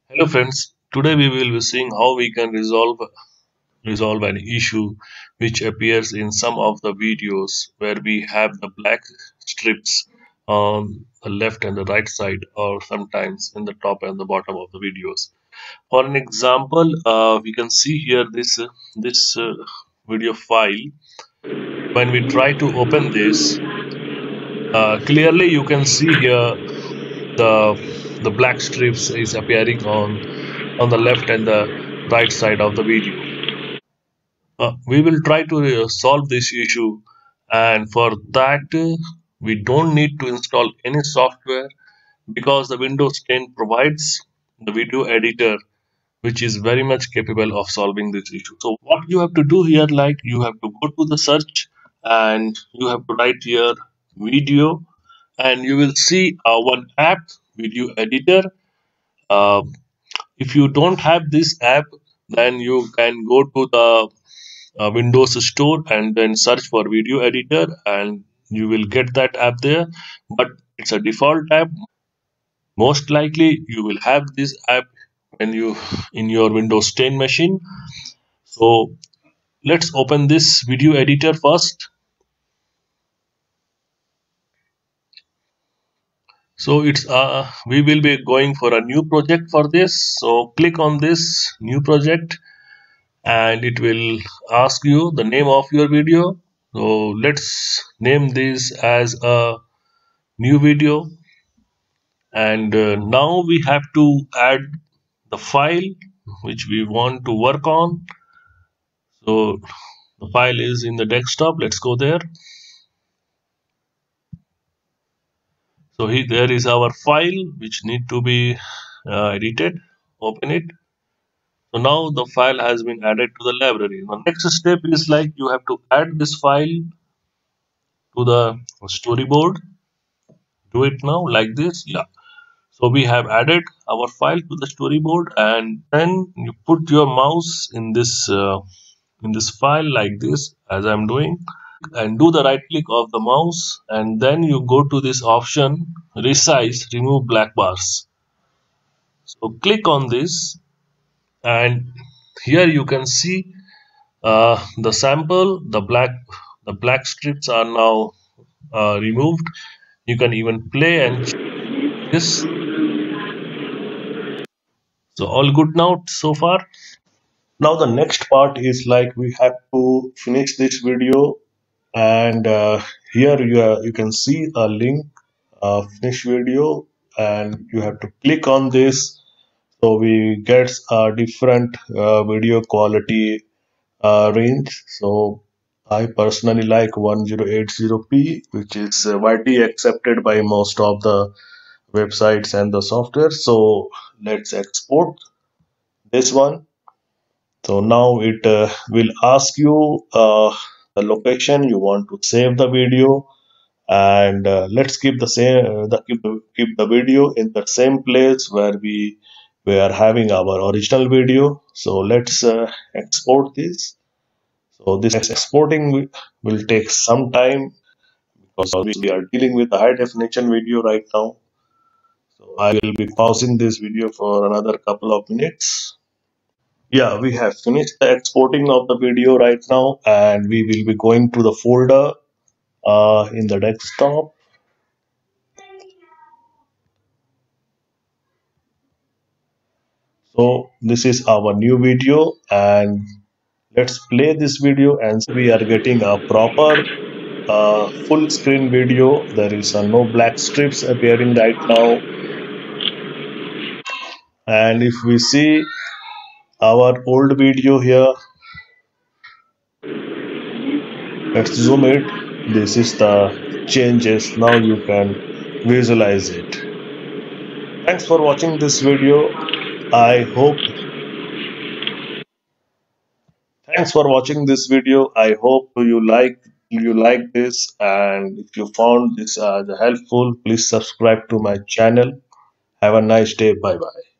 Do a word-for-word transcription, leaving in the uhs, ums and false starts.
Hello friends, today we will be seeing how we can resolve resolve an issue which appears in some of the videos where we have the black strips on the left and the right side, or sometimes in the top and the bottom of the videos. For an example, uh, we can see here this uh, this uh, video file. When we try to open this, uh, clearly you can see here the the black strips is appearing on on the left and the right side of the video. Uh, we will try to uh, solve this issue, and for that uh, we don't need to install any software because the Windows ten provides the video editor which is very much capable of solving this issue. So what you have to do here, like you have to go to the search and you have to write here video, and you will see uh, one app, video editor. uh, if you don't have this app, then you can go to the uh, Windows Store and then search for video editor, and you will get that app there. But it's a default app. Most likely you will have this app when you in your Windows ten machine. So let's open this video editor first. So it's uh we will be going for a new project for this. So click on this new project and it will ask you the name of your video. So let's name this as a new video, and uh, now we have to add the file which we want to work on. So the file is in the desktop. Let's go there. So here there is our file which need to be uh, edited. Open it. So now the file has been added to the library. The next step is like you have to add this file to the storyboard. Do it now like this. Yeah. So we have added our file to the storyboard, and then you put your mouse in this uh, in this file like this, as I'm doing, and do the right click of the mouse, and then you go to this option resize, remove black bars. So click on this, and here you can see uh, the sample. The black the black strips are now uh, removed. You can even play and this. So all good now so far. Now the next part is like we have to finish this video, and uh, here you, are, you can see a link, uh, finish video, and you have to click on this. So we get a different uh, video quality uh, range. So I personally like ten eighty p, which is uh, widely accepted by most of the websites and the software. So let's export this one. So now it uh, will ask you uh, the location you want to save the video, and uh, let's keep the same uh, the, keep, the, keep the video in the same place where we we are having our original video. So let's uh, export this. So this exporting wi- will take some time because we are dealing with a high definition video right now. So I will be pausing this video for another couple of minutes. Yeah, we have finished the exporting of the video right now, and we will be going to the folder uh, in the desktop. So this is our new video, and let's play this video, and we are getting a proper uh, full screen video. There is uh, no black strips appearing right now. And if we see our old video here, let's zoom it. This is the changes. Now you can visualize it. Thanks for watching this video. I hope Thanks for watching this video. I hope you like you like this, and if you found this uh, helpful, please subscribe to my channel. Have a nice day. Bye bye.